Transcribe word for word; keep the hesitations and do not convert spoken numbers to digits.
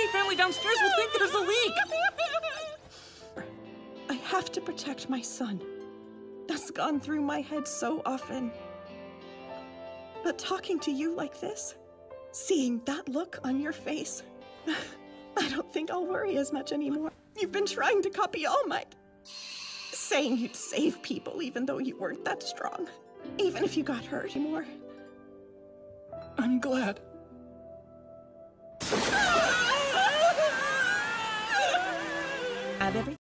security family downstairs will think there's a leak. I have to protect my son. That's gone through my head so often. But talking to you like this, seeing that look on your face, I don't think I'll worry as much anymore. You've been trying to copy All Might, saying you'd save people even though you weren't that strong, even if you got hurt anymore. I'm glad. Add everything.